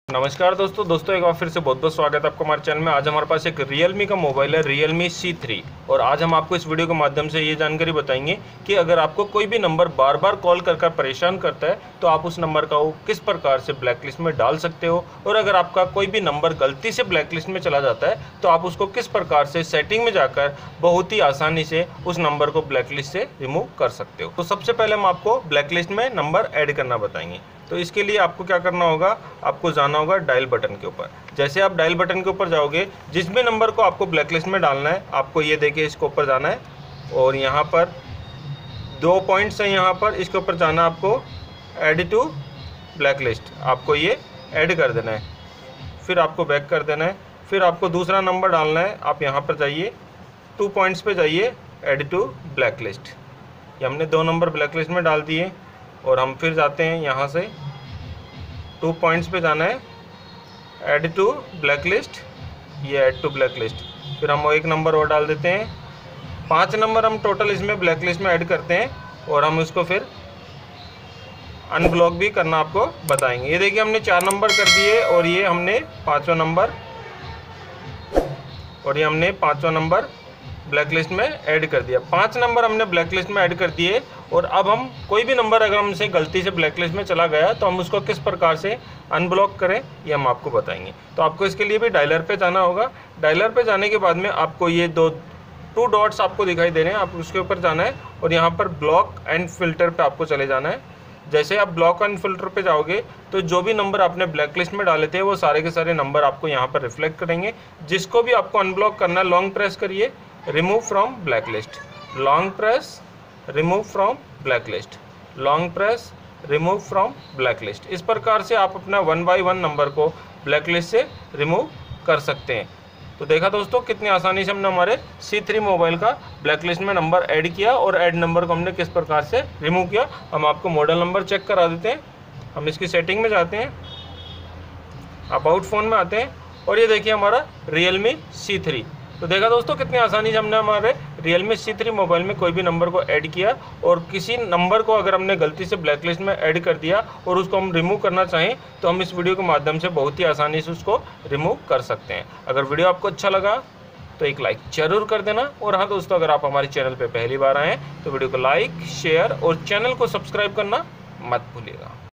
नमस्कार दोस्तों एक बार फिर से बहुत बहुत स्वागत है आपको हमारे चैनल में। आज हमारे पास एक Realme का मोबाइल है Realme C3 और आज हम आपको इस वीडियो के माध्यम से ये जानकारी बताएंगे कि अगर आपको कोई भी नंबर बार बार कॉल कर परेशान करता है तो आप उस नंबर का किस प्रकार से ब्लैकलिस्ट में डाल सकते हो, और अगर आपका कोई भी नंबर गलती से ब्लैकलिस्ट में चला जाता है तो आप उसको किस प्रकार से सेटिंग में जाकर बहुत ही आसानी से उस नंबर को ब्लैकलिस्ट से रिमूव कर सकते हो। तो सबसे पहले हम आपको ब्लैकलिस्ट में नंबर ऐड करना बताएंगे। तो इसके लिए आपको क्या करना होगा, आपको जाना होगा डायल बटन के ऊपर। जैसे आप डायल बटन के ऊपर जाओगे, जिस भी नंबर को आपको ब्लैकलिस्ट में डालना है आपको ये देखिए इसके ऊपर जाना है और यहाँ पर 2 पॉइंट्स हैं, यहाँ पर इसके ऊपर जाना आपको ऐड टू ब्लैकलिस्ट, आपको ये ऐड कर देना है। फिर आपको बैक कर देना है, फिर आपको दूसरा नंबर डालना है। आप यहाँ पर जाइए 2 पॉइंट्स पे जाइए, ऐड टू ब्लैकलिस्ट। ये हमने 2 नंबर ब्लैकलिस्ट में डाल दिए और हम फिर जाते हैं यहाँ से 2 पॉइंट्स पे जाना है, ऐड टू ब्लैकलिस्ट, ये ऐड टू ब्लैकलिस्ट। फिर हम एक नंबर और डाल देते हैं। 5 नंबर हम टोटल इसमें ब्लैकलिस्ट में ऐड करते हैं और हम इसको फिर अनब्लॉक भी करना आपको बताएंगे। ये देखिए हमने 4 नंबर कर दिए और ये हमने 5वां नंबर, और ये हमने 5वां नंबर ब्लैकलिस्ट में ऐड कर दिया। 5 नंबर हमने ब्लैकलिस्ट में ऐड कर दिए और अब हम कोई भी नंबर अगर हमसे गलती से ब्लैकलिस्ट में चला गया तो हम उसको किस प्रकार से अनब्लॉक करें ये हम आपको बताएंगे। तो आपको इसके लिए भी डायलर पे जाना होगा। डायलर पे जाने के बाद में आपको ये 2 डॉट्स आपको दिखाई दे रहे हैं, आप उसके ऊपर जाना है और यहाँ पर ब्लॉक एंड फिल्टर पे आपको चले जाना है। जैसे आप ब्लॉक एंड फिल्टर पे जाओगे तो जो भी नंबर आपने ब्लैकलिस्ट में डाले थे वो सारे के सारे नंबर आपको यहाँ पर रिफ्लेक्ट करेंगे। जिसको भी आपको अनब्लॉक करना है लॉन्ग प्रेस करिए, remove from blacklist, long press remove from blacklist, long press remove from blacklist. इस प्रकार से आप अपना 1 बाय 1 नंबर को ब्लैकलिस्ट से रिमूव कर सकते हैं। तो देखा दोस्तों कितनी आसानी से हमने हमारे C3 मोबाइल का ब्लैकलिस्ट में नंबर ऐड किया और ऐड नंबर को हमने किस प्रकार से रिमूव किया। हम आपको मॉडल नंबर चेक करा देते हैं। हम इसकी सेटिंग में जाते हैं, अबाउट फ़ोन में आते हैं और ये देखिए हमारा Realme C3। तो देखा दोस्तों कितनी आसानी से हमने हमारे Realme C3 मोबाइल में कोई भी नंबर को ऐड किया, और किसी नंबर को अगर हमने गलती से ब्लैकलिस्ट में ऐड कर दिया और उसको हम रिमूव करना चाहें तो हम इस वीडियो के माध्यम से बहुत ही आसानी से उसको रिमूव कर सकते हैं। अगर वीडियो आपको अच्छा लगा तो एक लाइक जरूर कर देना, और हाँ दोस्तों अगर आप हमारे चैनल पर पहली बार आएँ तो वीडियो को लाइक, शेयर और चैनल को सब्सक्राइब करना मत भूलिएगा।